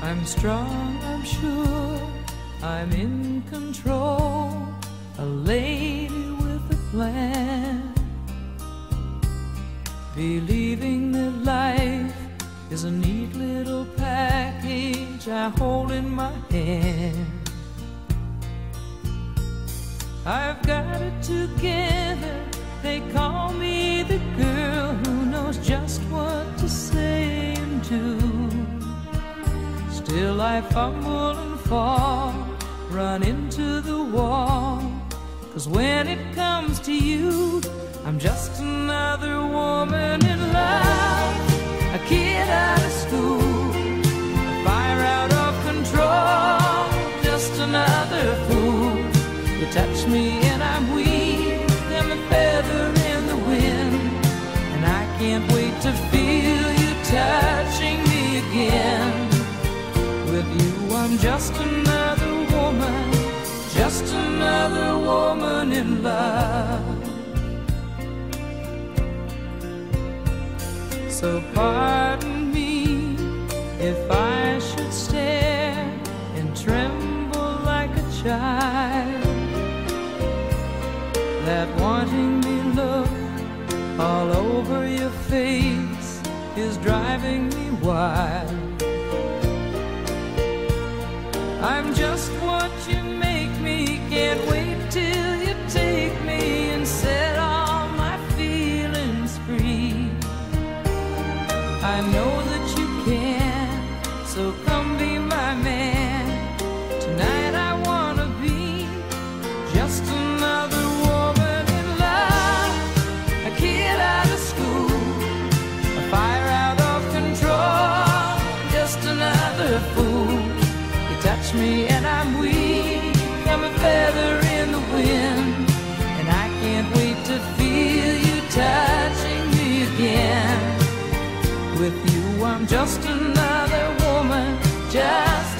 I'm strong, I'm sure, I'm in control, a lady with a plan, believing that life is a neat little package I hold in my hand. I've got it together, they call me the girl who knows just what to say and do. Still I fumble and fall, run into the wall, 'cause when it comes to you, I'm just another woman in love, a kid out of school, a fire out of control, just another fool. You touch me and I'm weak, I'm a feather in the wind, and I can't wait to feel you touching me again. With you I'm just another woman, just another woman in love. So pardon me if I should stare and tremble like a child, that wanting me look all over your face is driving me wild. I'm just what you make me, can't wait till you take me and set all my feelings free. I know that you can, so come be my man. Tonight I wanna be just another woman in love, a kid out of school, a fire out of control, just another fool. You touch me and I'm weak, I'm a feather in the wind, and I can't wait to feel you touching me again. With you I'm just another woman, just